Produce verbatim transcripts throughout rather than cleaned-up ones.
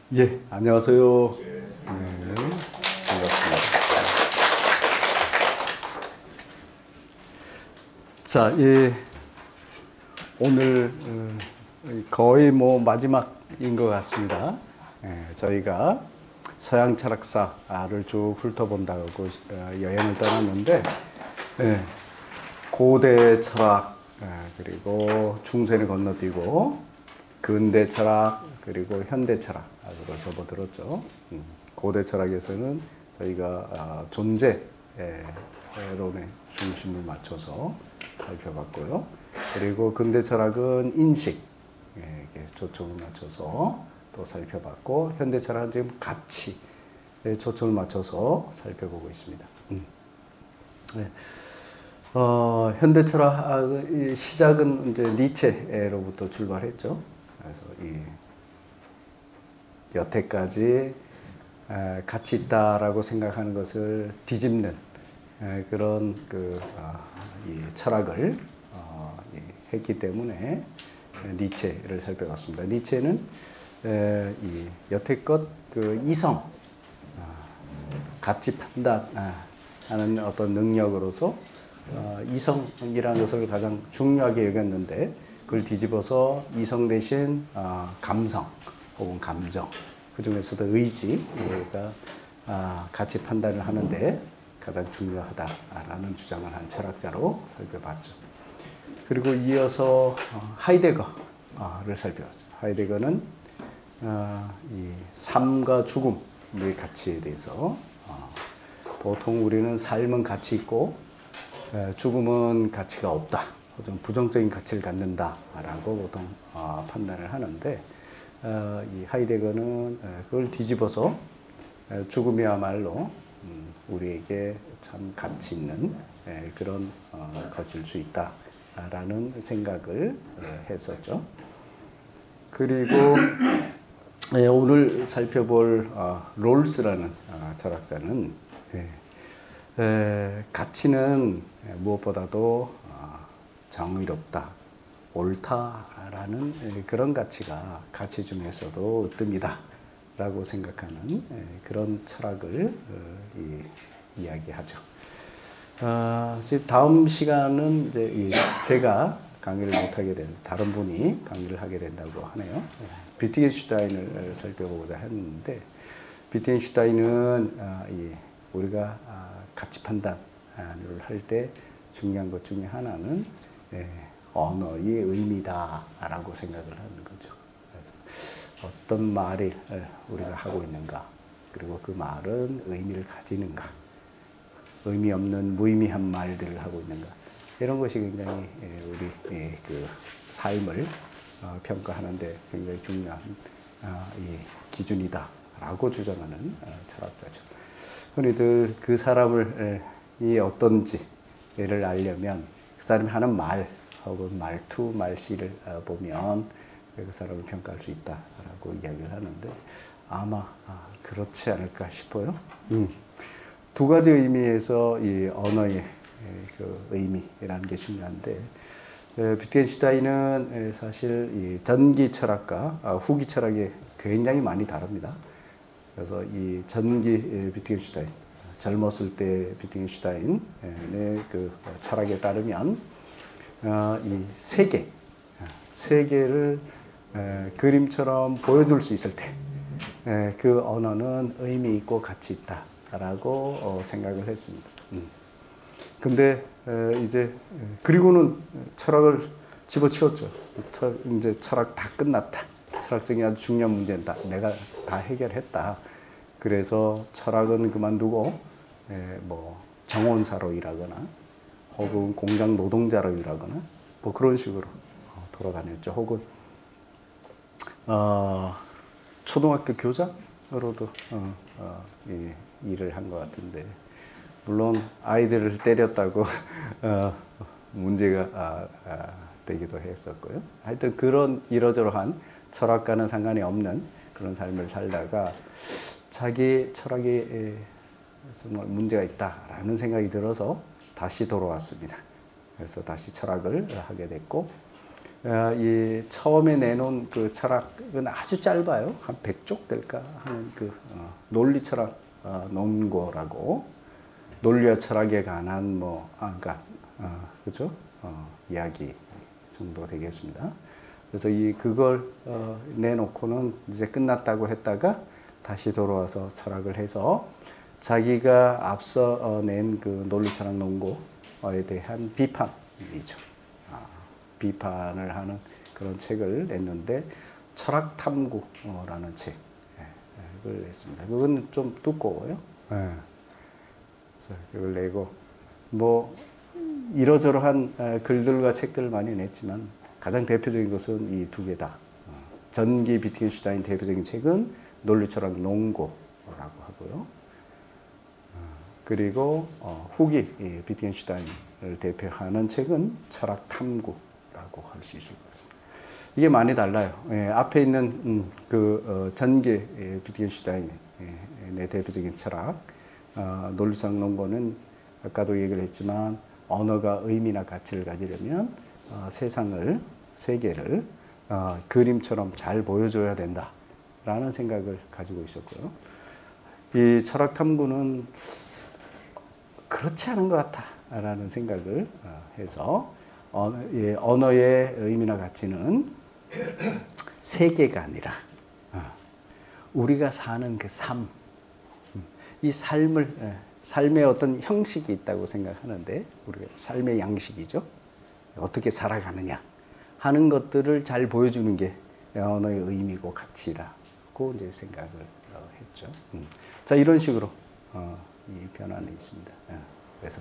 예, 안녕하세요. 네, 반갑습니다. 자, 예, 오늘 거의 뭐 마지막인 것 같습니다. 예, 저희가 서양 철학사를 쭉 훑어본다고 여행을 떠났는데, 예, 고대 철학, 그리고 중세를 건너뛰고 근대 철학, 그리고 현대 철학으로 접어들었죠. 고대 철학에서는 저희가 존재론에 중심을 맞춰서 살펴봤고요. 그리고 근대 철학은 인식에 초점을 맞춰서 또 살펴봤고, 현대 철학은 지금 가치에 초점을 맞춰서 살펴보고 있습니다. 네. 어, 현대 철학의 시작은 이제 니체로부터 출발했죠. 그래서 이 여태까지 가치 있다라고 생각하는 것을 뒤집는 그런 그 이 철학을 했기 때문에 니체를 살펴봤습니다. 니체는 이 여태껏 그 이성, 가치 판단하는 어떤 능력으로서 이성이라는 것을 가장 중요하게 여겼는데, 그걸 뒤집어서 이성 대신 감성 혹은 감정, 그 중에서도 의지가 가치 판단을 하는데 가장 중요하다라는 주장을 한 철학자로 살펴봤죠. 그리고 이어서 하이데거를 살펴봤죠. 하이데거는 이 삶과 죽음의 가치에 대해서, 보통 우리는 삶은 가치 있고 죽음은 가치가 없다, 좀 부정적인 가치를 갖는다라고 보통 판단을 하는데, 이 하이데거는 그걸 뒤집어서 죽음이야말로 우리에게 참 가치 있는 그런 것일 수 있다라는 생각을 했었죠. 그리고 오늘 살펴볼 롤스라는 철학자는 가치는 무엇보다도 정의롭다, 옳다라는 그런 가치가 가치 중에서도 으뜸이다 라고 생각하는 그런 철학을 이야기하죠. 다음 시간은 이제 제가 강의를 못하게 된, 다른 분이 강의를 하게 된다고 하네요. 비트겐슈타인을 살펴보고자 했는데, 비트겐슈타인은 우리가 가치 판단을 할 때 중요한 것 중에 하나는 언어의 의미다라고 생각을 하는 거죠. 그래서 어떤 말을 우리가 하고 있는가, 그리고 그 말은 의미를 가지는가, 의미 없는 무의미한 말들을 하고 있는가, 이런 것이 굉장히 우리 그 삶을 평가하는데 굉장히 중요한 기준이다라고 주장하는 철학자죠. 흔히들 그 사람을 이 어떤지를 알려면 그 사람이 하는 말 혹은 말투, 말씨를 보면 그 사람을 평가할 수 있다라고 이야기를 하는데, 아마 그렇지 않을까 싶어요. 음. 두 가지 의미에서 이 언어의 그 의미라는 게 중요한데, 비트겐슈타인은 사실 이 전기 철학과 후기 철학이 굉장히 많이 다릅니다. 그래서 이 전기 비트겐슈타인, 젊었을 때 비트겐슈타인의 그 철학에 따르면 이 세계, 세계를 그림처럼 보여줄 수 있을 때 그 언어는 의미 있고 가치 있다라고 생각을 했습니다. 근데 이제 그리고는 철학을 집어치웠죠. 이제 철학 다 끝났다. 철학적인 아주 중요한 문제는 다 내가 다 해결했다. 그래서 철학은 그만두고 뭐 정원사로 일하거나 혹은 공장 노동자로 일하거나 뭐 그런 식으로 돌아다녔죠. 혹은 어, 초등학교 교장으로도 어, 어, 이, 일을 한 것 같은데, 물론 아이들을 때렸다고 어, 문제가 아, 아, 되기도 했었고요. 하여튼 그런 이러저러한 철학과는 상관이 없는 그런 삶을 살다가 자기 철학에 정말 문제가 있다라는 생각이 들어서 다시 돌아왔습니다. 그래서 다시 철학을 하게 됐고, 어, 이 처음에 내놓은 그 철학은 아주 짧아요. 한 백 쪽 될까 하는 그 어, 논리 철학 어, 논고라고 논리와 철학에 관한 뭐 아까 어, 그죠? 어, 이야기 정도 되겠습니다. 그래서 이 그걸 어, 내놓고는 이제 끝났다고 했다가 다시 돌아와서 철학을 해서 자기가 앞서 어, 낸 그 논리 철학 논고에 대한 비판이죠. 아, 비판을 하는 그런 책을 냈는데 철학 탐구라는 책을 냈습니다. 그건 좀 두꺼워요. 네. 그걸 내고 뭐 이러저러한 글들과 책들을 많이 냈지만 가장 대표적인 것은 이 두 개다. 전기 비트겐슈타인 대표적인 책은 논리철학 논고라고 하고요. 그리고 후기 비트겐슈타인을 대표하는 책은 철학 탐구라고 할 수 있을 것 같습니다. 이게 많이 달라요. 예, 앞에 있는 음, 그 어, 전기 비트겐슈타인의 대표적인 철학 어, 논리철학 논고는 아까도 얘기를 했지만 언어가 의미나 가치를 가지려면 어, 세상을 세계를 어, 그림처럼 잘 보여줘야 된다라는 생각을 가지고 있었고요. 이 철학 탐구는 그렇지 않은 것 같다라는 생각을 어, 해서 언어, 예, 언어의 의미나 가치는 세계가 아니라 어, 우리가 사는 그 삶, 이 삶을 예, 삶의 어떤 형식이 있다고 생각하는데 우리가 삶의 양식이죠. 어떻게 살아가느냐 하는 것들을 잘 보여주는 게 언어의 의미고 가치라고 이제 생각을 했죠. 음. 자 이런 식으로 어, 이 변화는 있습니다. 예. 그래서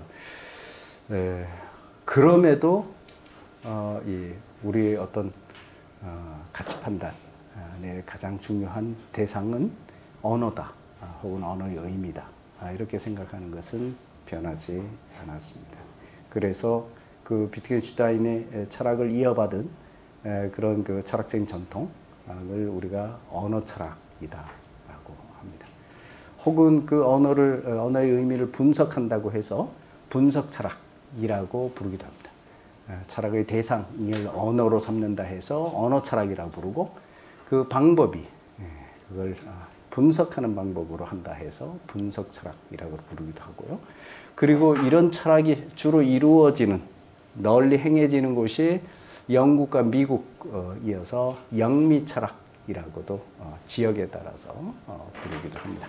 에, 그럼에도 어, 이 우리의 어떤 어, 가치 판단의 가장 중요한 대상은 언어다, 아, 혹은 언어의 의미다. 아, 이렇게 생각하는 것은 변하지 않았습니다. 그래서 그 비트겐슈타인의 철학을 이어받은 에, 그런 그 철학적인 전통을 우리가 언어 철학이다라고 합니다. 혹은 그 언어를 언어의 의미를 분석한다고 해서 분석 철학이라고 부르기도 합니다. 철학의 대상을 언어로 삼는다 해서 언어 철학이라고 부르고 그 방법이 그걸 분석하는 방법으로 한다 해서 분석 철학이라고 부르기도 하고요. 그리고 이런 철학이 주로 이루어지는 널리 행해지는 곳이 영국과 미국이어서 영미 철학이라고도 지역에 따라서 부르기도 합니다.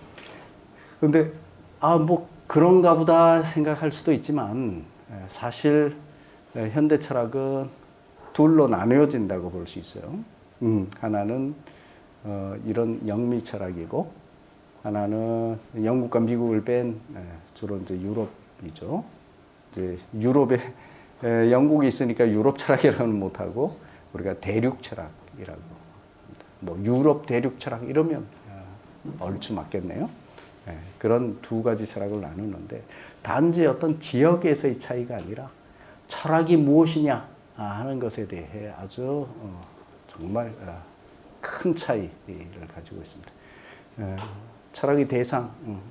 그런데 아, 뭐 그런가 보다 생각할 수도 있지만 사실 현대 철학은 둘로 나뉘어진다고 볼 수 있어요. 음, 하나는 어, 이런 영미 철학이고 하나는 영국과 미국을 뺀 주로 이제 유럽이죠. 이제 유럽에 에, 영국이 있으니까 유럽 철학이라고는 못하고 우리가 대륙 철학이라고 합니다. 뭐 유럽 대륙 철학 이러면 어, 얼추 맞겠네요. 예, 그런 두 가지 철학을 나누는데 단지 어떤 지역에서의 차이가 아니라 철학이 무엇이냐 하는 것에 대해 아주 어, 정말 어, 큰 차이를 가지고 있습니다. 예, 철학의 대상을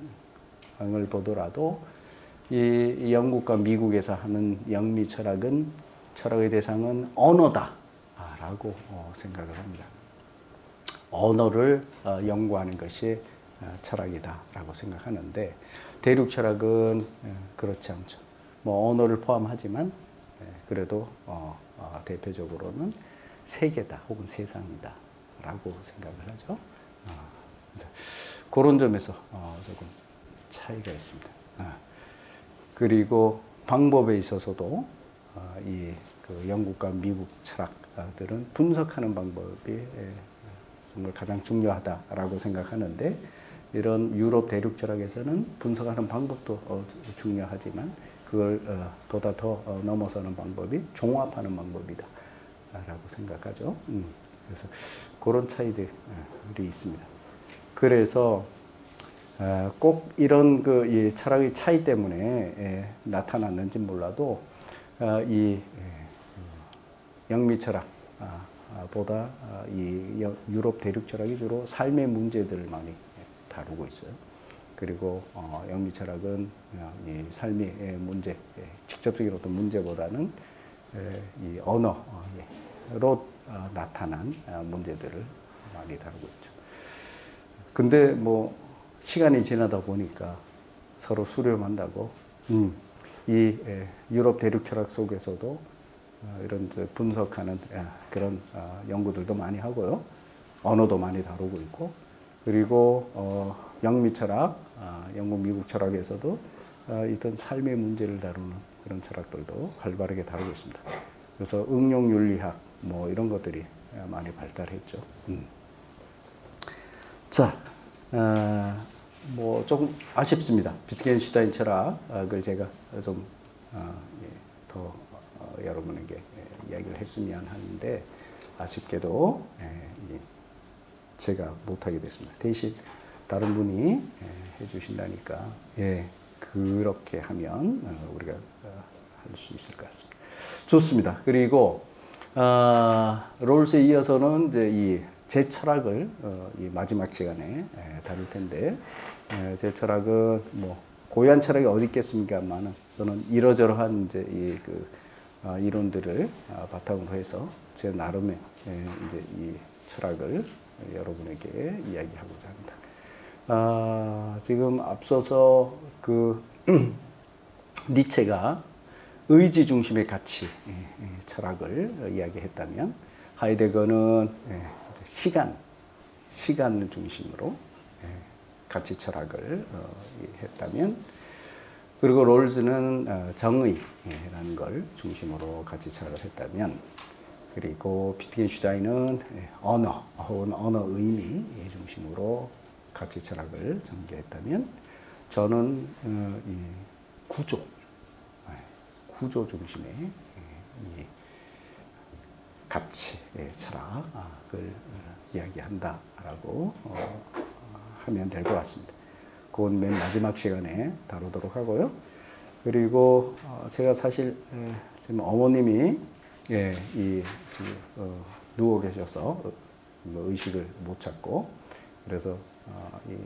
보더라도 이 영국과 미국에서 하는 영미 철학은 철학의 대상은 언어다라고 어, 생각을 합니다. 언어를 어, 연구하는 것이 철학이다라고 생각하는데 대륙 철학은 그렇지 않죠. 뭐 언어를 포함하지만 그래도 어, 어, 대표적으로는 세계다 혹은 세상이다라고 생각을 하죠. 어, 그래서 그런 점에서 어, 조금 차이가 있습니다. 어. 그리고 방법에 있어서도 어, 이 그 영국과 미국 철학들은 분석하는 방법이 정말 가장 중요하다라고 생각하는데 이런 유럽 대륙 철학에서는 분석하는 방법도 어, 중요하지만 그걸 어, 보다 더 어, 넘어서는 방법이 종합하는 방법이다 라고 생각하죠. 음, 그래서 그런 차이들이 있습니다. 그래서 어, 꼭 이런 그 이 철학의 차이 때문에 에, 나타났는지 몰라도 어, 이 에, 영미 철학 아, 보다 이 유럽 대륙 철학이 주로 삶의 문제들을 많이 다루고 있어요. 그리고 어, 영미 철학은 이 삶의 문제, 직접적인 어떤 문제보다는 이 언어, 어, 나타난 문제들을 많이 다루고 있죠. 근데 뭐 시간이 지나다 보니까 서로 수렴한다고 음, 이 유럽 대륙 철학 속에서도 이런 분석하는 그런 연구들도 많이 하고요. 언어도 많이 다루고 있고, 그리고 어, 영미 철학, 영국 미국 철학에서도 이런 삶의 문제를 다루는 그런 철학들도 활발하게 다루고 있습니다. 그래서 응용 윤리학 뭐 이런 것들이 많이 발달했죠. 음. 자, 어, 뭐 조금 아쉽습니다. 비트겐슈타인 철학을 제가 좀 어, 예, 더 어, 여러분에게 이야기를 했으면 하는데 아쉽게도 예, 제가 못하게 됐습니다. 대신 다른 분이 예, 해주신다니까 예, 그렇게 하면 어, 우리가 어, 할 수 있을 것 같습니다. 좋습니다. 그리고 어, 롤스에 이어서는 이제 이 제 철학을 어, 이 마지막 시간에 에, 다룰 텐데 에, 제 철학은 뭐 고유한 철학이 어디 있겠습니까만은 저는 이러저러한 이제 이 그 어, 이론들을 어, 바탕으로 해서 제 나름의 에, 이제 이 철학을 여러분에게 이야기하고자 합니다. 아, 지금 앞서서 그 니체가 의지 중심의 가치 철학을 이야기했다면 하이데거는 시간, 시간을 중심으로 가치 철학을 했다면, 그리고 롤즈는 정의라는 걸 중심으로 가치 철학을 했다면, 그리고 비트겐슈타인은 언어 혹은 언어 의미 중심으로 가치 철학을 전개했다면, 저는 이 구조, 구조 중심의 이 가치 철학을 이야기한다라고 하면 될 것 같습니다. 그건 맨 마지막 시간에 다루도록 하고요. 그리고 제가 사실 지금 어머님이 예, 이 어, 누워 계셔서 의식을 못 찾고, 그래서 어, 이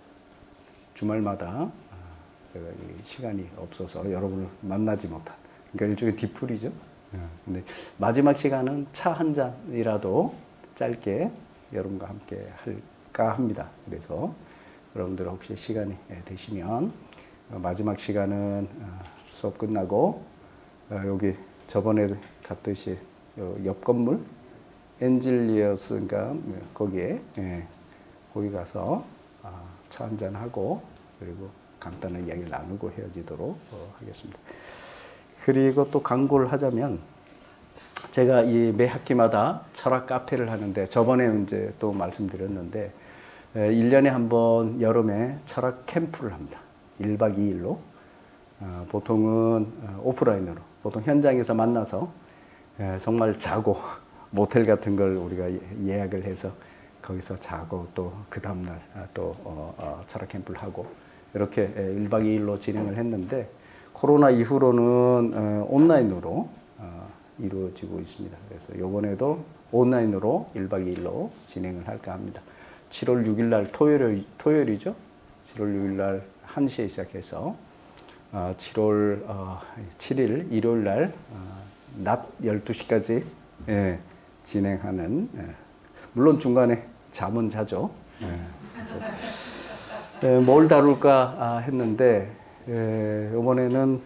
주말마다 제가 이 시간이 없어서 여러분을 만나지 못한, 그러니까 일종의 뒤풀이죠. 근데 마지막 시간은 차 한 잔이라도 짧게 여러분과 함께 할까 합니다. 그래서 여러분들 혹시 시간이 되시면 마지막 시간은 수업 끝나고 여기 저번에 갔듯이 옆 건물 엔질리어스인가 거기에 예, 거기 가서 차 한잔 하고 그리고 간단한 이야기를 나누고 헤어지도록 하겠습니다. 그리고 또 광고를 하자면, 제가 이 매 학기마다 철학 카페를 하는데, 저번에 이제 또 말씀드렸는데 일 년에 한 번 여름에 철학 캠프를 합니다. 일 박 이 일로 어, 보통은 오프라인으로, 보통 현장에서 만나서 에, 정말 자고 모텔 같은 걸 우리가 예약을 해서 거기서 자고 또 그 다음날 또 어, 어, 철학 캠프를 하고 이렇게 일 박 이 일로 진행을 했는데, 코로나 이후로는 어, 온라인으로 어, 이루어지고 있습니다. 그래서 이번에도 온라인으로 일 박 이 일로 진행을 할까 합니다. 칠월 육일 날 토요일, 토요일이죠. 칠월 육일 날 한 시에 시작해서 어, 칠월 어, 칠일 일요일 날 어, 낮 열두 시까지 예, 진행하는, 예, 물론 중간에 잠은 자죠. 예, 그래서, 예, 뭘 다룰까 했는데 예, 이번에는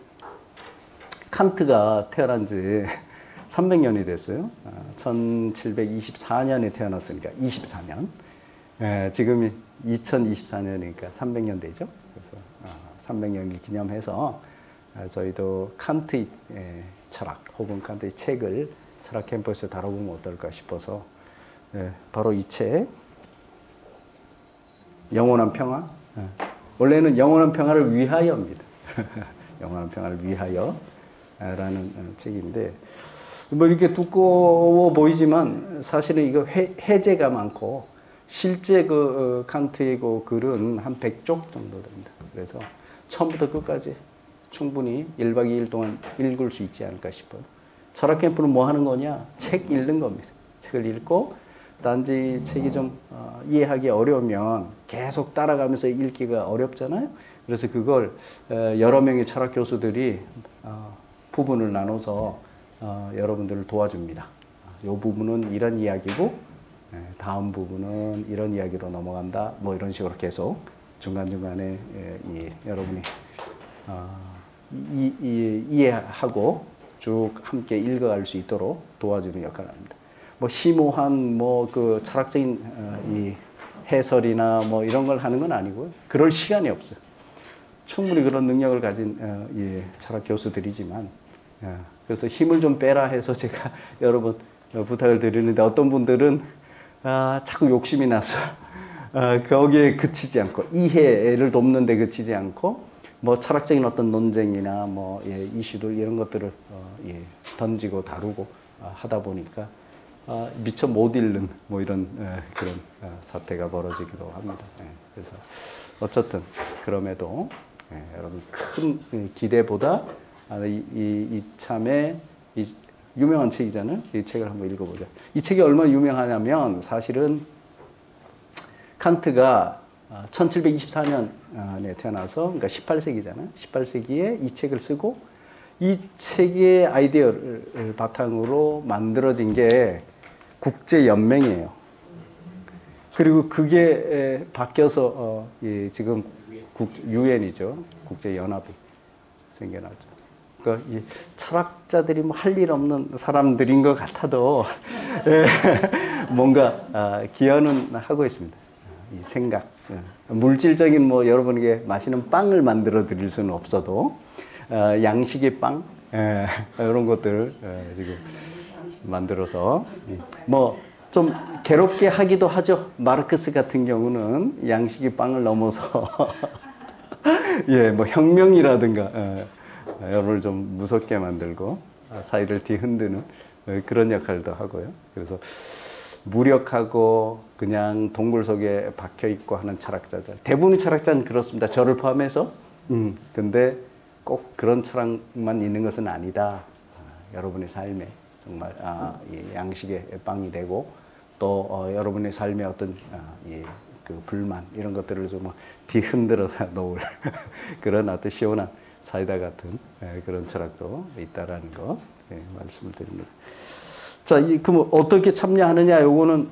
칸트가 태어난 지 삼백 년이 됐어요. 천칠백이십사 년에 태어났으니까 이십사 년. 예, 지금이 이천이십사 년이니까 삼백 년 되죠. 그래서 삼백 년을 기념해서 저희도 칸트의 철학 혹은 칸트의 책을 철학 캠퍼스에 다뤄보면 어떨까 싶어서 예, 바로 이 책, 영원한 평화. 예, 원래는 영원한 평화를 위하여입니다. 영원한 평화를 위하여 라는 책인데, 뭐 이렇게 두꺼워 보이지만 사실은 이거 해, 해제가 많고, 실제 그 칸트의 그 글은 한 백 쪽 정도 됩니다. 그래서 처음부터 끝까지 충분히 일 박 이 일 동안 읽을 수 있지 않을까 싶어요. 철학 캠프는 뭐 하는 거냐? 책 읽는 겁니다. 책을 읽고 단지 책이 좀 어, 이해하기 어려우면 계속 따라가면서 읽기가 어렵잖아요. 그래서 그걸 어, 여러 명의 철학 교수들이 어, 부분을 나눠서 어, 여러분들을 도와줍니다. 요 부분은 이런 이야기고 예, 다음 부분은 이런 이야기로 넘어간다. 뭐 이런 식으로 계속 중간중간에 예, 이, 여러분이 어, 이, 이, 이해하고 쭉 함께 읽어갈 수 있도록 도와주는 역할을 합니다. 뭐 심오한 뭐 그 철학적인 어, 이 해설이나 뭐 이런 걸 하는 건 아니고요. 그럴 시간이 없어요. 충분히 그런 능력을 가진 어, 예, 철학 교수들이지만 예, 그래서 힘을 좀 빼라 해서 제가 여러 번 어, 부탁을 드리는데 어떤 분들은 아, 자꾸 욕심이 나서 어, 거기에 그치지 않고 이해를 돕는 데 그치지 않고 뭐 철학적인 어떤 논쟁이나 뭐 예, 이슈들 이런 것들을 어, 예, 던지고 다루고 어, 하다 보니까 어, 미처 못 읽는 뭐 이런 예, 그런 어, 사태가 벌어지기도 합니다. 예, 그래서 어쨌든 그럼에도 예, 여러분 큰 기대보다 아, 이, 이, 이 참에 이 유명한 책이잖아요. 이 책을 한번 읽어보자. 이 책이 얼마나 유명하냐면 사실은 칸트가 천칠백이십사 년에 태어나서 그러니까 십팔 세기잖아요. 십팔 세기에 이 책을 쓰고 이 책의 아이디어를 바탕으로 만들어진 게 국제연맹이에요. 그리고 그게 바뀌어서 어, 예, 지금 유엔이죠. 국제연합이 생겨나죠. 그러니까 이 철학자들이 뭐 할 일 없는 사람들인 것 같아도 예, 뭔가 아, 기여는 하고 있습니다. 이 생각, 예. 물질적인 뭐 여러분에게 맛있는 빵을 만들어 드릴 수는 없어도 어, 양식의 빵 예, 이런 것들 예, 지금 만들어서 뭐 좀 괴롭게 하기도 하죠. 마르크스 같은 경우는 양식의 빵을 넘어서 예, 뭐 혁명이라든가 예, 여러분을 좀 무섭게 만들고 사이를 뒤흔드는 그런 역할도 하고요. 그래서 무력하고 그냥 동굴 속에 박혀 있고 하는 철학자들 대부분의 철학자는 그렇습니다. 저를 포함해서. 음, 근데 꼭 그런 철학만 있는 것은 아니다. 아, 여러분의 삶에 정말 아, 이 양식의 빵이 되고 또 어, 여러분의 삶의 어떤 아, 이, 그 불만 이런 것들을 좀 뒤흔들어 놓을 그런 어떤 시원한 사이다 같은 예, 그런 철학도 있다라는 거 예, 말씀을 드립니다. 자, 이, 그럼 어떻게 참여하느냐? 요거는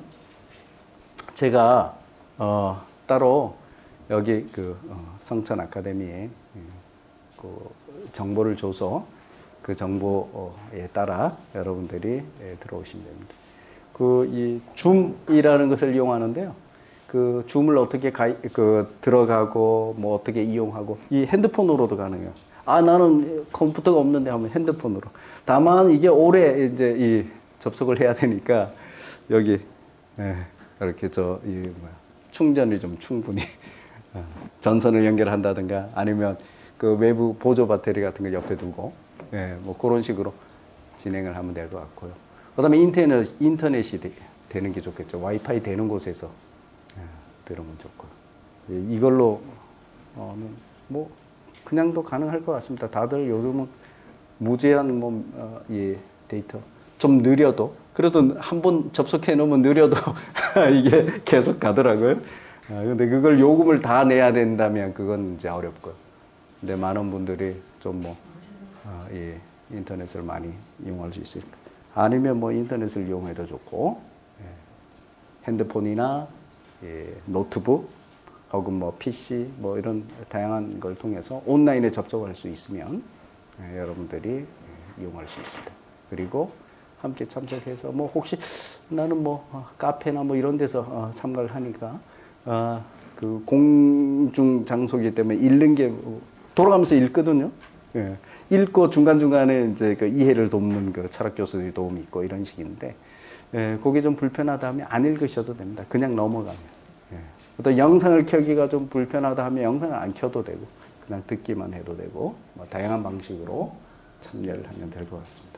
제가 어, 따로 여기 그 어, 성천 아카데미에 예, 그 정보를 줘서 그 정보에 따라 여러분들이 예, 들어오시면 됩니다. 그 이 줌이라는 것을 이용하는데요. 그 줌을 어떻게 가, 그 들어가고 뭐 어떻게 이용하고 이 핸드폰으로도 가능해요. 아, 나는 컴퓨터가 없는데 하면 핸드폰으로. 다만 이게 오래 이제 이 접속을 해야 되니까 여기 예, 이렇게 저 이 뭐야 충전이 좀 충분히 어, 전선을 연결한다든가 아니면 그 외부 보조 배터리 같은 거 옆에 두고 예, 뭐 그런 식으로 진행을 하면 될 것 같고요. 그다음에 인터넷 인터넷이 되, 되는 게 좋겠죠. 와이파이 되는 곳에서 예, 들으면 좋고 예, 이걸로 어, 뭐 그냥도 가능할 것 같습니다. 다들 요즘은 무제한 뭐 어, 예, 데이터 좀 느려도 그래도 한번 접속해 놓으면 느려도 이게 계속 가더라고요. 아, 근데 그걸 요금을 다 내야 된다면 그건 이제 어렵고요. 근데 많은 분들이 좀 뭐 어, 예, 인터넷을 많이 이용할 수 있으니까 아니면 뭐 인터넷을 이용해도 좋고 예, 핸드폰이나 예, 노트북 혹은 뭐 피씨 뭐 이런 다양한 걸 통해서 온라인에 접속할 수 있으면 예, 여러분들이 예, 이용할 수 있습니다. 그리고 함께 참석해서 뭐 혹시 나는 뭐 어, 카페나 뭐 이런 데서 어, 참가를 하니까 어, 그 공중 장소이기 때문에 읽는 게 돌아가면서 읽거든요. 예. 읽고 중간중간에 이제 그 이해를 돕는 그 철학 교수들이 도움이 있고 이런 식인데, 예, 그게 좀 불편하다 하면 안 읽으셔도 됩니다. 그냥 넘어가면. 예. 또 영상을 켜기가 좀 불편하다 하면 영상을 안 켜도 되고, 그냥 듣기만 해도 되고, 뭐 다양한 방식으로 참여를 하면 될 것 같습니다.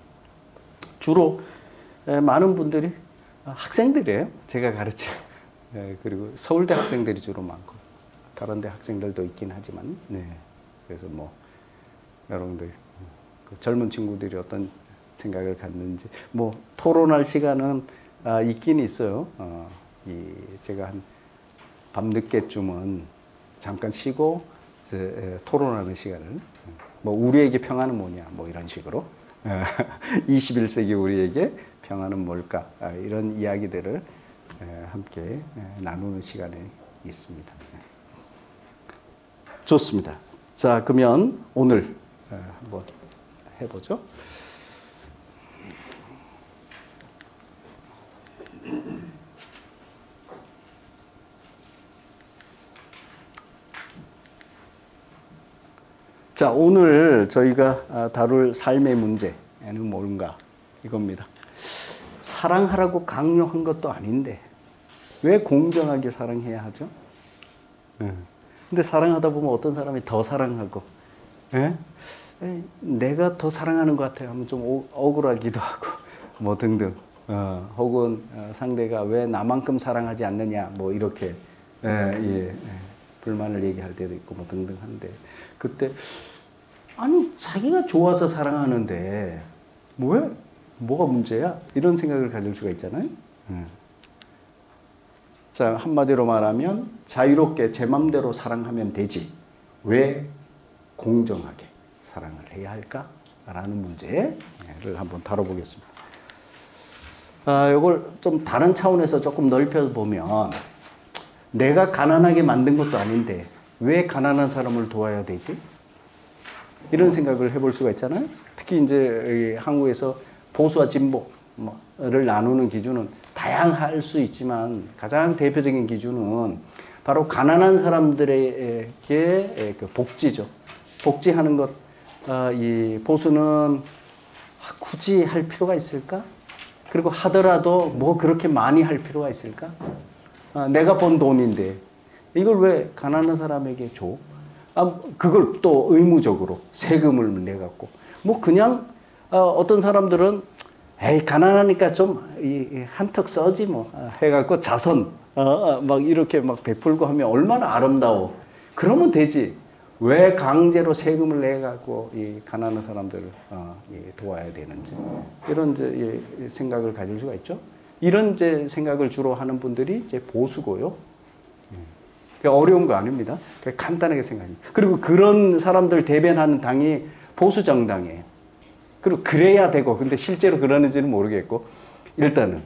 주로 예, 많은 분들이 학생들이에요. 제가 가르쳐. 예, 그리고 서울대 학생들이 주로 많고, 다른 데 학생들도 있긴 하지만, 네. 그래서 뭐, 여러분들 그 젊은 친구들이 어떤 생각을 갖는지 뭐 토론할 시간은 아, 있긴 있어요. 어, 이 제가 한 밤늦게쯤은 잠깐 쉬고 이제, 에, 토론하는 시간을 뭐 우리에게 평화는 뭐냐 뭐 이런 식으로 이십일 세기 우리에게 평화는 뭘까? 이런 이야기들을 함께 나누는 시간이 있습니다. 좋습니다. 자, 그러면 오늘 한번 해보죠. 자, 오늘 저희가 다룰 삶의 문제는 뭔가 이겁니다. 사랑하라고 강요한 것도 아닌데 왜 공정하게 사랑해야 하죠? 네. 근데 사랑하다 보면 어떤 사람이 더 사랑하고, 네? 내가 더 사랑하는 것 같아요 하면 좀 오, 억울하기도 하고 뭐 등등. 어, 혹은 상대가 왜 나만큼 사랑하지 않느냐 뭐 이렇게 예, 예, 예, 불만을 얘기할 때도 있고 뭐 등등 한데, 그때 아니 자기가 좋아서 사랑하는데 뭐야? 뭐가 문제야? 이런 생각을 가질 수가 있잖아요. 음. 자, 한마디로 말하면 자유롭게 제 맘대로 사랑하면 되지 왜 공정하게 사랑을 해야 할까? 라는 문제를 한번 다뤄보겠습니다. 아, 이걸 좀 다른 차원에서 조금 넓혀보면 내가 가난하게 만든 것도 아닌데 왜 가난한 사람을 도와야 되지? 이런 생각을 해볼 수가 있잖아요. 특히 이제 한국에서 보수와 진보를 나누는 기준은 다양할 수 있지만 가장 대표적인 기준은 바로 가난한 사람들에게 그 복지죠. 복지하는 것. 어, 이 보수는 굳이 할 필요가 있을까? 그리고 하더라도 뭐 그렇게 많이 할 필요가 있을까? 어, 내가 번 돈인데 이걸 왜 가난한 사람에게 줘? 아, 그걸 또 의무적으로 세금을 내갖고 뭐 그냥 어, 어떤 사람들은 에이 가난하니까 좀 한턱 써지 뭐 해갖고 자선 어, 어, 막 이렇게 막 베풀고 하면 얼마나 아름다워. 그러면 되지. 왜 강제로 세금을 내갖고 이 가난한 사람들을 어, 예, 도와야 되는지 이런 이제 예, 생각을 가질 수가 있죠. 이런 이제 생각을 주로 하는 분들이 이제 보수고요. 예. 어려운 거 아닙니다. 간단하게 생각합니다. 그리고 그런 사람들 대변하는 당이 보수 정당이에요. 그리고 그래야 되고, 근데 실제로 그러는지는 모르겠고, 일단은.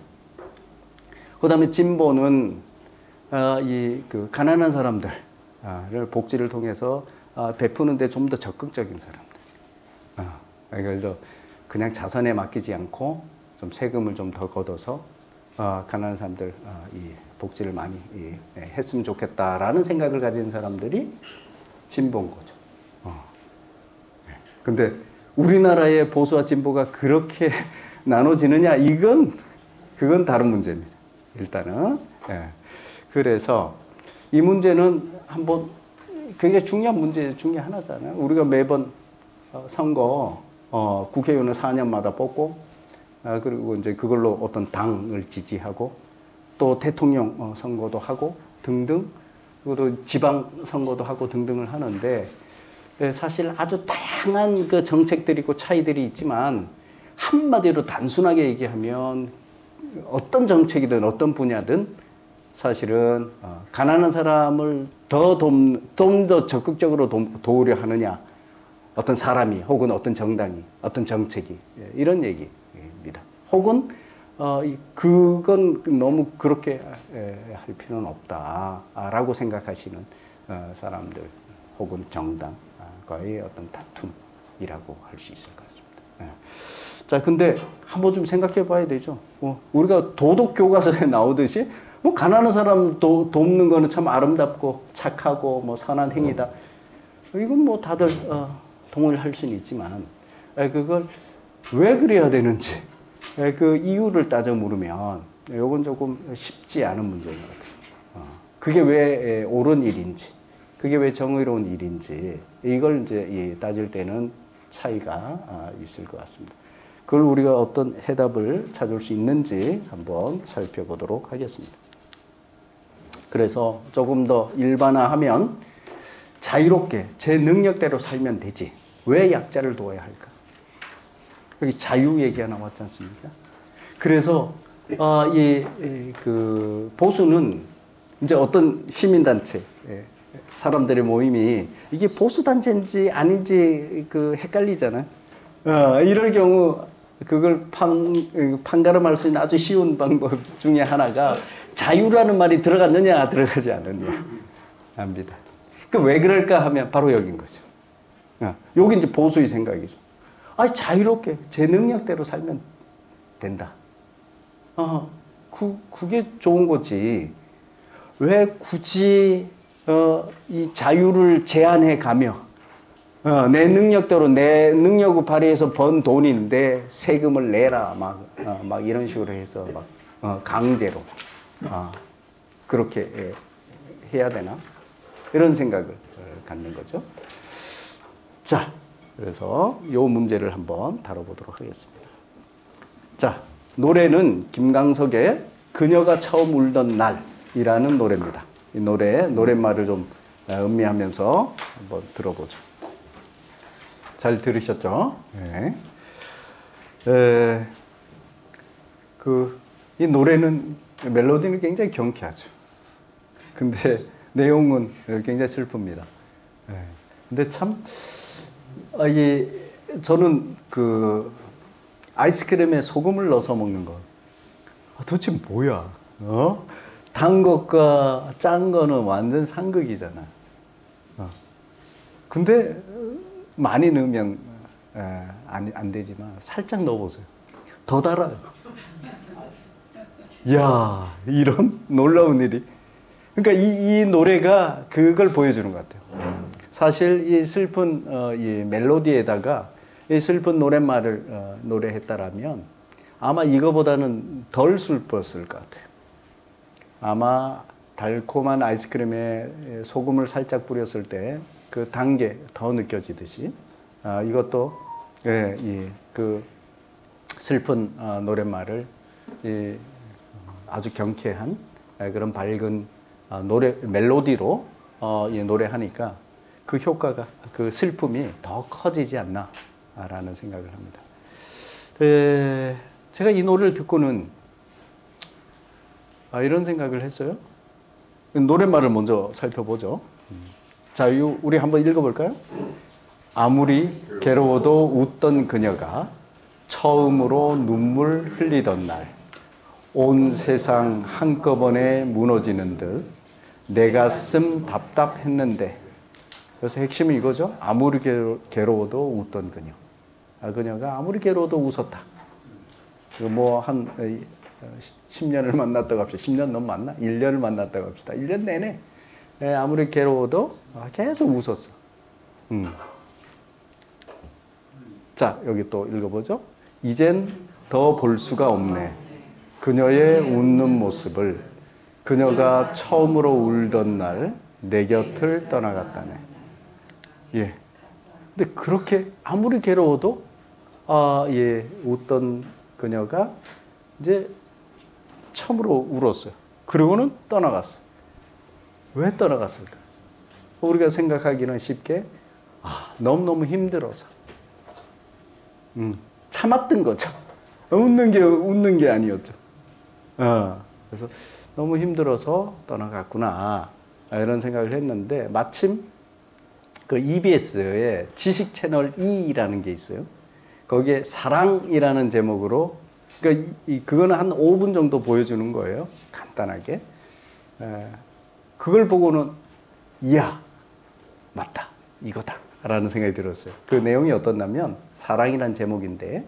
그 다음에 진보는, 어, 이, 그, 가난한 사람들을 복지를 통해서 어, 베푸는데 좀 더 적극적인 사람들. 어, 그래서 그냥 자선에 맡기지 않고 좀 세금을 좀 더 걷어서 어, 가난한 사람들 어, 이 복지를 많이 이, 했으면 좋겠다라는 생각을 가진 사람들이 진보인 거죠. 어. 근데 우리나라의 보수와 진보가 그렇게 나눠지느냐? 이건, 그건 다른 문제입니다. 일단은. 예. 그래서 이 문제는 한번 굉장히 중요한 문제 중에 하나잖아요. 우리가 매번 선거, 어, 국회의원을 사 년마다 뽑고, 아, 그리고 이제 그걸로 어떤 당을 지지하고, 또 대통령 선거도 하고 등등, 그리고 또 지방 선거도 하고 등등을 하는데, 사실 아주 다양한 그 정책들이 있고 차이들이 있지만 한마디로 단순하게 얘기하면 어떤 정책이든 어떤 분야든 사실은 가난한 사람을 더 좀 더 적극적으로 도우려 하느냐, 어떤 사람이 혹은 어떤 정당이 어떤 정책이 이런 얘기입니다. 혹은 어, 그건 너무 그렇게 할 필요는 없다라고 생각하시는 사람들 혹은 정당 과의 어떤 다툼이라고 할 수 있을 것 같습니다. 네. 자, 근데 한번 좀 생각해 봐야 되죠. 뭐 우리가 도덕 교과서에 나오듯이 뭐 가난한 사람 도, 돕는 거는 참 아름답고 착하고 뭐 선한 행위다. 이건 뭐 다들 어, 동의할 수는 있지만 에, 그걸 왜 그래야 되는지 에, 그 이유를 따져 물으면 이건 조금 쉽지 않은 문제인 것 같아요. 어, 그게 왜 에, 옳은 일인지. 그게 왜 정의로운 일인지 이걸 이제 따질 때는 차이가 있을 것 같습니다. 그걸 우리가 어떤 해답을 찾을 수 있는지 한번 살펴보도록 하겠습니다. 그래서 조금 더 일반화하면 자유롭게 제 능력대로 살면 되지 왜 약자를 도와야 할까? 여기 자유 얘기가 나왔지 않습니까? 그래서 어, 이, 이, 그 보수는 이제 어떤 시민단체 예. 사람들의 모임이 이게 보수단체인지 아닌지 그 헷갈리잖아요. 어, 이럴 경우 그걸 판, 판가름할 수 있는 아주 쉬운 방법 중에 하나가 자유라는 말이 들어갔느냐 들어가지 않느냐 합니다. 그 왜 그럴까 하면 바로 여긴 거죠. 어, 여기 이제 보수의 생각이죠. 아, 자유롭게 제 능력대로 살면 된다. 어, 그, 그게 좋은 거지. 왜 굳이 어, 이 자유를 제한해 가며 어, 내 능력대로 내 능력을 발휘해서 번 돈인데 세금을 내라 막, 어, 막 이런 식으로 해서 막 어, 강제로 어, 그렇게 예, 해야 되나 이런 생각을 갖는 거죠. 자, 그래서 이 문제를 한번 다뤄보도록 하겠습니다. 자, 노래는 김광석의 그녀가 처음 울던 날이라는 노래입니다. 이 노래 노랫말을 좀 음미하면서 한번 들어보죠. 잘 들으셨죠? 네. 에, 그, 이 노래는, 멜로디는 굉장히 경쾌하죠. 근데 내용은 굉장히 슬픕니다. 네. 근데 참, 아, 이, 저는 그, 아이스크림에 소금을 넣어서 먹는 거. 아, 도대체 뭐야? 어? 단 것과 짠 거는 완전 상극이잖아. 어. 근데, 많이 넣으면 에, 안, 안 되지만 살짝 넣어보세요. 더 달아요. 이야, 이런 놀라운 일이. 그러니까 이, 이 노래가 그걸 보여주는 것 같아요. 사실 이 슬픈 어, 이 멜로디에다가 이 슬픈 노랫말을 어, 노래했다라면 아마 이거보다는 덜 슬펐을 것 같아요. 아마 달콤한 아이스크림에 소금을 살짝 뿌렸을 때 그 단계 더 느껴지듯이 아, 이것도 예, 이, 그 슬픈 어, 노랫말을 이, 아주 경쾌한 예, 그런 밝은 어, 노래 멜로디로 어, 이, 노래하니까 그 효과가 그 슬픔이 더 커지지 않나라는 생각을 합니다. 에, 제가 이 노래를 듣고는 아, 이런 생각을 했어요. 노랫말을 먼저 살펴보죠. 자, 우리 한번 읽어볼까요? 아무리 괴로워도 웃던 그녀가 처음으로 눈물 흘리던 날, 온 세상 한꺼번에 무너지는 듯 내 가슴 답답했는데, 그래서 핵심이 이거죠. 아무리 괴로워도 웃던 그녀. 아, 그녀가 아무리 괴로워도 웃었다. 뭐 한 십 년을 만났다고 합시다. 십 년 너무 많나? 일 년을 만났다고 합시다. 일 년 내내 예, 아무리 괴로워도 계속 웃었어. 음. 자, 여기 또 읽어보죠. 이젠 더 볼 수가 없네. 그녀의 웃는 모습을. 그녀가 처음으로 울던 날 내 곁을 떠나갔다네. 예. 근데 그렇게 아무리 괴로워도 아, 예, 웃던 그녀가 이제 처음으로 울었어요. 그리고는 떠나갔어. 왜 떠나갔을까? 우리가 생각하기는 쉽게 아, 너무너무 힘들어서 음, 참았던 거죠. 웃는 게 웃는 게 아니었죠. 어, 그래서 너무 힘들어서 떠나갔구나 이런 생각을 했는데 마침 그 이비에스의 지식 채널 E라는 게 있어요. 거기에 사랑이라는 제목으로 그러니까 이, 그거는 한 오 분 정도 보여주는 거예요. 간단하게. 에, 그걸 보고는 이야 맞다 이거다 라는 생각이 들었어요. 그 내용이 어떻냐면 사랑이란 제목인데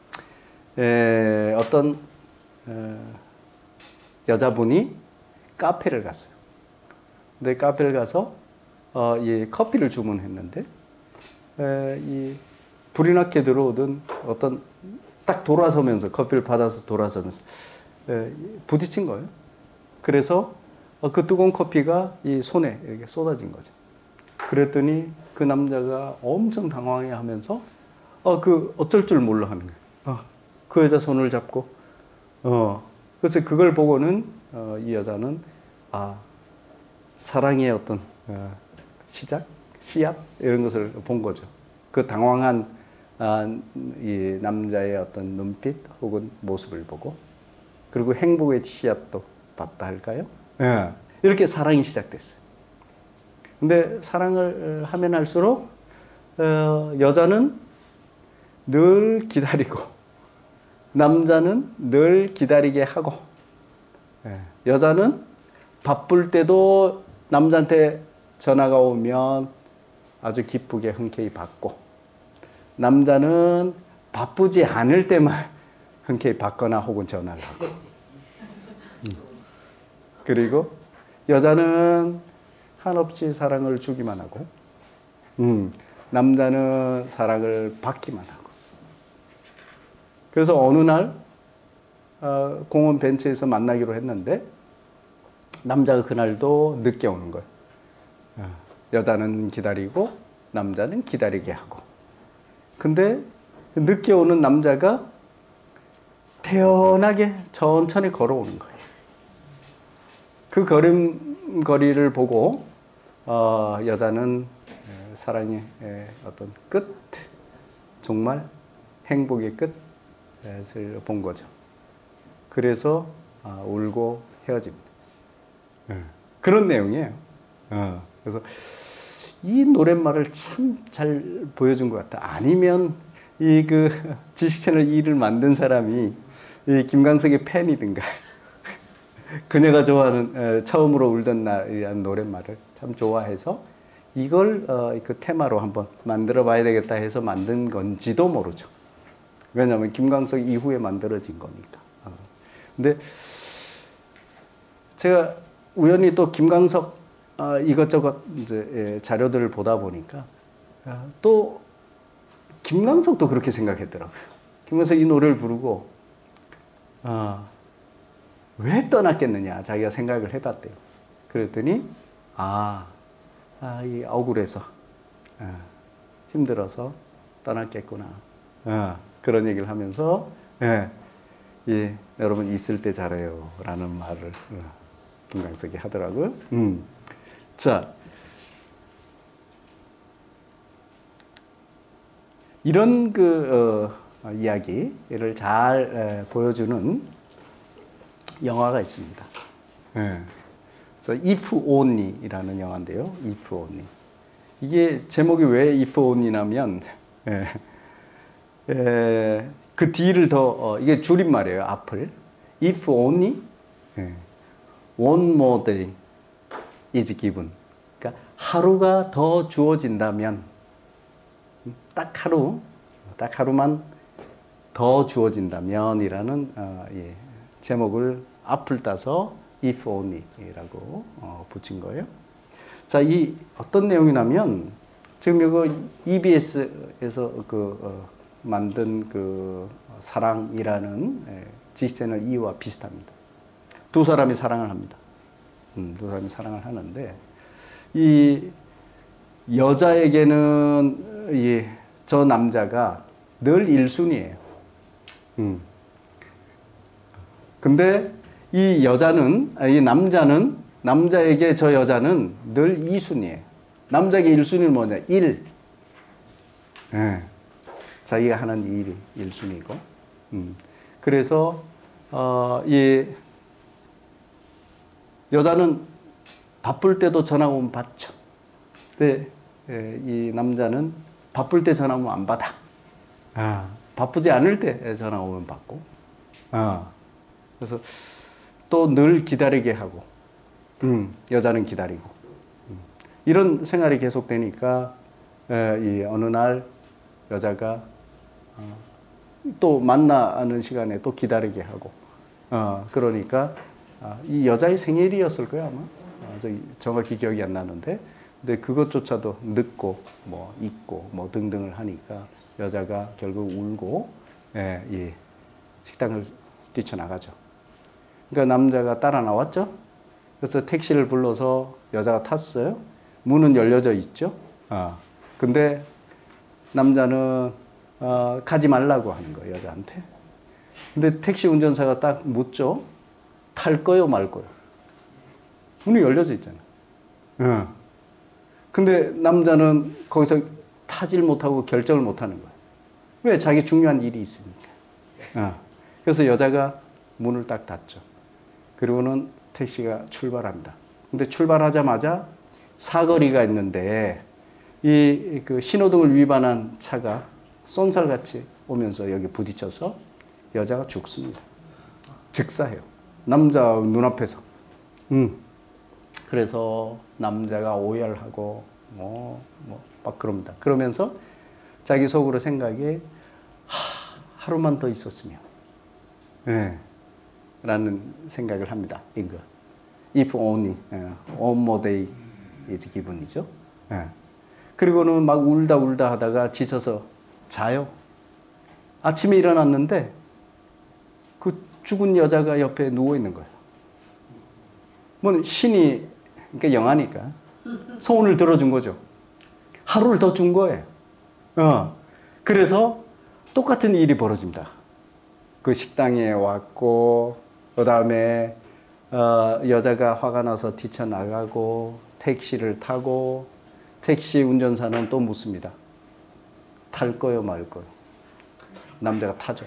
에, 어떤 에, 여자분이 카페를 갔어요. 근데 카페를 가서 어, 이 커피를 주문했는데 에, 이 불이 나게 들어오던 어떤 딱 돌아서면서 커피를 받아서 돌아서면서 에, 부딪힌 거예요. 그래서 어, 그 뜨거운 커피가 이 손에 이렇게 쏟아진 거죠. 그랬더니 그 남자가 엄청 당황해하면서 어, 그 어쩔 줄 몰라 하는 거예요. 어, 그 여자 손을 잡고 어, 그래서 그걸 보고는 어, 이 여자는 아 사랑의 어떤 어, 시작, 시합 이런 것을 본 거죠. 그 당황한 아, 이 남자의 어떤 눈빛 혹은 모습을 보고 그리고 행복의 시합도 봤다 할까요? 예. 이렇게 사랑이 시작됐어요. 근데 사랑을 하면 할수록 어, 여자는 늘 기다리고 남자는 늘 기다리게 하고 여자는 바쁠 때도 남자한테 전화가 오면 아주 기쁘게 흔쾌히 받고 남자는 바쁘지 않을 때만 흔쾌히 받거나 혹은 전화를 하고 그리고 여자는 한없이 사랑을 주기만 하고 음, 남자는 사랑을 받기만 하고 그래서 어느 날 어, 공원 벤치에서 만나기로 했는데 남자가 그날도 늦게 오는 거예요. 어, 여자는 기다리고 남자는 기다리게 하고 근데 늦게 오는 남자가 태연하게 천천히 걸어오는 거예요. 그 걸음걸이를 보고 어, 여자는 사랑의 어떤 끝, 정말 행복의 끝을 본 거죠. 그래서 어, 울고 헤어집니다. 그런 내용이에요. 어, 그래서 이 노랫말을 참 잘 보여준 것 같다. 아니면 이 그 지식채널 이를 만든 사람이 이 김광석의 팬이든가 그녀가 좋아하는 에, 처음으로 울던 날이라는 노랫말을 참 좋아해서 이걸 어, 그 테마로 한번 만들어 봐야 되겠다 해서 만든 건지도 모르죠. 왜냐하면 김광석 이후에 만들어진 거니까. 어. 근데 제가 우연히 또 김광석 어, 이것저것 이제 예, 자료들을 보다 보니까 어, 또 김광석도 그렇게 생각했더라고요. 김광석 이 노래를 부르고 어, 왜 떠났겠느냐 자기가 생각을 해봤대요. 그랬더니 아, 아, 이 억울해서 어, 힘들어서 떠났겠구나 어, 그런 얘기를 하면서 예, 예, 여러분 있을 때 잘해요 라는 말을 어, 김광석이 하더라고요. 음. 자, 이런 그 어, 이야기를 잘 에, 보여주는 영화가 있습니다. 예. 그래서 If Only라는 영화인데요. If Only. 이게 제목이 왜 If Only냐면 예. 예. 그 D를 더 어, 이게 줄임말이에요. 앞을 If Only 예. One more day is given. 그러니까 하루가 더 주어진다면 딱 하루, 딱 하루만 더 주어진다면이라는 어, 예, 제목을 앞을 따서 If Only라고 어, 붙인 거예요. 자, 이 어떤 내용이냐면 지금 이거 이비에스에서 그 어, 만든 그 사랑이라는 예, 지식채널 이와 비슷합니다. 두 사람이 사랑을 합니다. 음, 두 사람이 사랑을 하는데 이 여자에게는 이, 저 남자가 늘 일 순위예요. 음. 근데 이 여자는 이 남자는 남자에게 저 여자는 늘 이 순위예요. 남자에게 일 순위는 뭐냐? 일. 예. 자기가 하는 일이 일 순위고. 음. 그래서 어, 이 여자는 바쁠 때도 전화 오면 받죠. 근데 예, 이 남자는 바쁠 때 전화 오면 안 받아. 아, 바쁘지 않을 때 전화 오면 받고. 아, 그래서 또 늘 기다리게 하고, 음, 여자는 기다리고. 음, 이런 생활이 계속되니까 예, 이 어느 날 여자가 어, 또 만나는 시간에 또 기다리게 하고. 어, 그러니까 아, 이 여자의 생일이었을 거야 아마. 아, 정확히 기억이 안 나는데. 근데 그것조차도 늦고 뭐 잊고 뭐 등등을 하니까 여자가 결국 울고 예, 예, 식당을 뛰쳐나가죠. 그러니까 남자가 따라 나왔죠. 그래서 택시를 불러서 여자가 탔어요. 문은 열려져 있죠. 아, 근데 남자는 어, 가지 말라고 하는 거예요, 여자한테. 근데 택시 운전사가 딱 묻죠. 탈 거요, 말 거요? 문이 열려져 있잖아. 어. 근데 남자는 거기서 타질 못하고 결정을 못하는 거야. 왜? 자기 중요한 일이 있으니까. 어. 그래서 여자가 문을 딱 닫죠. 그리고는 택시가 출발합니다. 근데 출발하자마자 사거리가 있는데 이 그 신호등을 위반한 차가 쏜살같이 오면서 여기 부딪혀서 여자가 죽습니다. 즉사해요. 남자 눈앞에서. 음. 그래서 남자가 오열하고 뭐, 뭐, 막 그럽니다. 그러면서 자기 속으로 생각이 하, 하루만 더 있었으면. 예. 라는 생각을 합니다. 이거. If only. 예. One more day. 이제 기분이죠. 예. 그리고는 막 울다 울다 하다가 지쳐서 자요. 아침에 일어났는데 그 죽은 여자가 옆에 누워 있는 거예요. 뭐 신이, 그러니까 영하니까 소원을 들어준 거죠. 하루를 더 준 거예요. 어. 그래서 똑같은 일이 벌어집니다. 그 식당에 왔고, 그 다음에 어, 여자가 화가 나서 뛰쳐나가고, 택시를 타고, 택시 운전사는 또 묻습니다. 탈 거요, 말 거요? 남자가 타죠.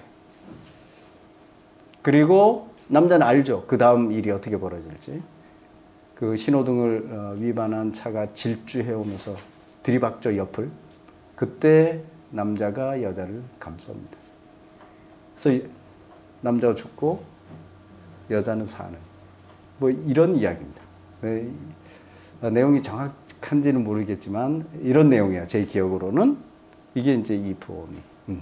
그리고 남자는 알죠. 그 다음 일이 어떻게 벌어질지. 그 신호등을 위반한 차가 질주해 오면서 들이박죠, 옆을. 그때 남자가 여자를 감쌉니다. 그래서 남자가 죽고 여자는 사는. 뭐 이런 이야기입니다. 내용이 정확한지는 모르겠지만 이런 내용이에요. 제 기억으로는. 이게 이제 이 부엄이. 음.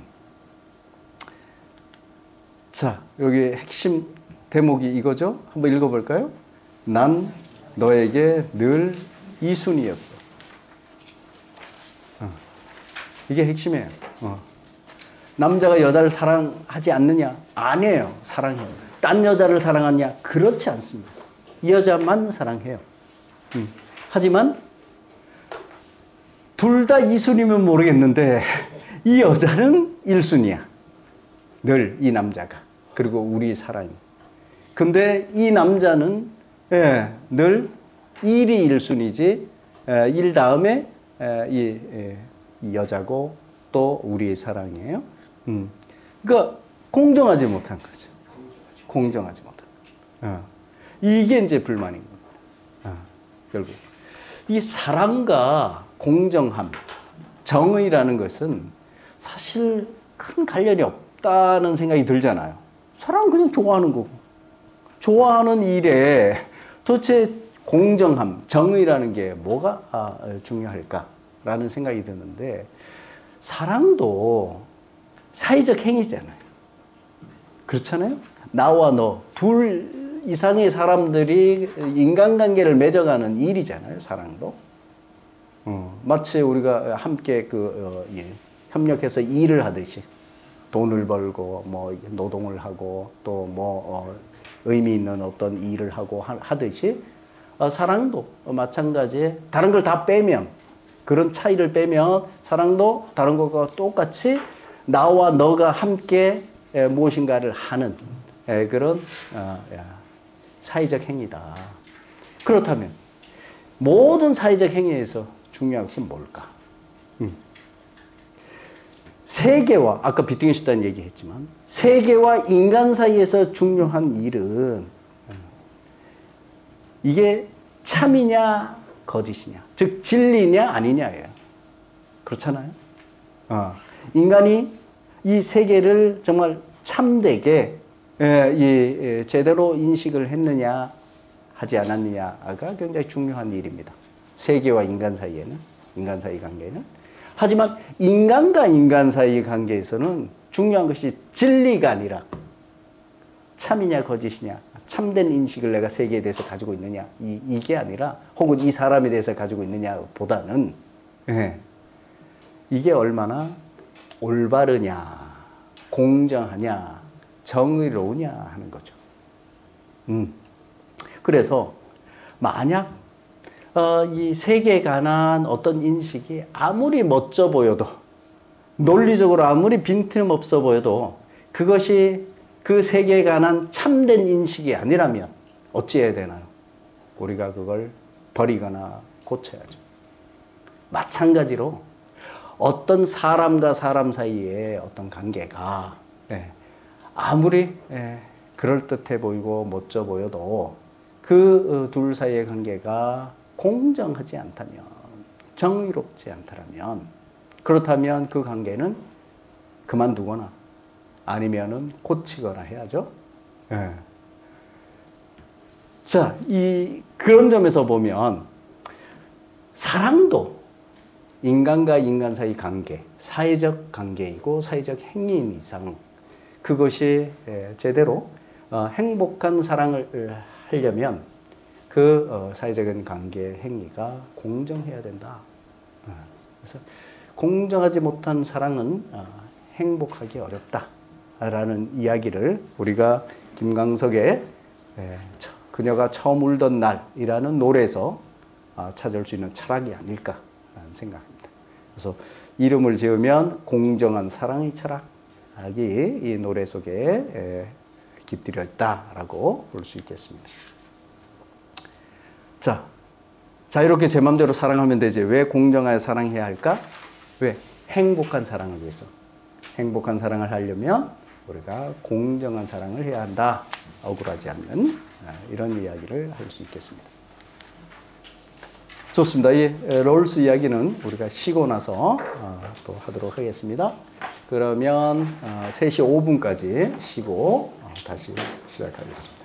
자, 여기 핵심 대목이 이거죠? 한번 읽어볼까요? 난 너에게 늘 이순이었어. 어. 이게 핵심이에요. 어. 남자가 여자를 사랑하지 않느냐? 아니에요. 사랑해요. 딴 여자를 사랑하냐? 그렇지 않습니다. 이 여자만 사랑해요. 음. 하지만 둘 다 이순이면 모르겠는데 이 여자는 일순이야. 늘 이 남자가. 그리고 우리 사랑이. 근데 이 남자는 예, 늘 일이 일순이지 예, 일 다음에 예, 이, 예, 이 여자고 또 우리의 사랑이에요. 음. 그러니까 공정하지 못한 거죠. 공정하지 못한 거. 어. 이게 이제 불만인 겁니다. 어. 결국 이 사랑과 공정함, 정의라는 것은 사실 큰 관련이 없다는 생각이 들잖아요. 사랑은 그냥 좋아하는 거고, 좋아하는 일에 도대체 공정함, 정의라는 게 뭐가 아, 중요할까라는 생각이 드는데, 사랑도 사회적 행위잖아요. 그렇잖아요? 나와 너, 둘 이상의 사람들이 인간관계를 맺어가는 일이잖아요, 사랑도. 어, 마치 우리가 함께 그, 어, 예, 협력해서 일을 하듯이 돈을 벌고, 뭐, 노동을 하고, 또 뭐, 어, 의미 있는 어떤 일을 하고 하, 하듯이, 어, 사랑도 마찬가지에 다른 걸 다 빼면, 그런 차이를 빼면, 사랑도 다른 것과 똑같이 나와 너가 함께 에, 무엇인가를 하는 에, 그런 어, 야, 사회적 행위다. 그렇다면, 모든 사회적 행위에서 중요한 것은 뭘까? 음. 세계와, 아까 비트겐슈타인 얘기했지만, 세계와 인간 사이에서 중요한 일은 이게 참이냐 거짓이냐, 즉 진리냐 아니냐예요. 그렇잖아요. 어. 인간이 이 세계를 정말 참되게 에, 이, 에, 제대로 인식을 했느냐 하지 않았느냐가 굉장히 중요한 일입니다. 세계와 인간 사이에는, 인간 사이 관계는. 하지만 인간과 인간 사이 관계에서는 중요한 것이 진리가 아니라 참이냐 거짓이냐, 참된 인식을 내가 세계에 대해서 가지고 있느냐, 이, 이게 아니라, 혹은 이 사람에 대해서 가지고 있느냐 보다는 예, 이게 얼마나 올바르냐, 공정하냐, 정의로우냐 하는 거죠. 음. 그래서 만약 어, 이 세계에 관한 어떤 인식이 아무리 멋져 보여도, 논리적으로 아무리 빈틈없어 보여도 그것이 그 세계에 관한 참된 인식이 아니라면 어찌해야 되나요? 우리가 그걸 버리거나 고쳐야죠. 마찬가지로 어떤 사람과 사람 사이의 어떤 관계가 예, 아무리 예, 그럴듯해 보이고 멋져 보여도 그 둘 사이의 관계가 공정하지 않다면, 정의롭지 않다면, 그렇다면 그 관계는 그만두거나 아니면은 고치거나 해야죠. 예. 자, 이 그런 점에서 보면 사랑도 인간과 인간 사이 관계, 사회적 관계이고 사회적 행위인 이상 그것이 제대로 행복한 사랑을 하려면 그 사회적인 관계 행위가 공정해야 된다. 그래서 공정하지 못한 사랑은 행복하기 어렵다라는 이야기를 우리가 김광석의 그녀가 처음 울던 날이라는 노래에서 찾을 수 있는 철학이 아닐까라는 생각입니다. 그래서 이름을 지으면 공정한 사랑의 철학이 이 노래 속에 깃들여 있다라고 볼 수 있겠습니다. 자, 자 이렇게 제 마음대로 사랑하면 되지. 왜 공정하게 사랑해야 할까? 왜? 행복한 사랑을 위해서. 행복한 사랑을 하려면 우리가 공정한 사랑을 해야 한다. 억울하지 않는 이런 이야기를 할 수 있겠습니다. 좋습니다. 이 롤스 이야기는 우리가 쉬고 나서 또 하도록 하겠습니다. 그러면 세 시 오 분까지 쉬고 다시 시작하겠습니다.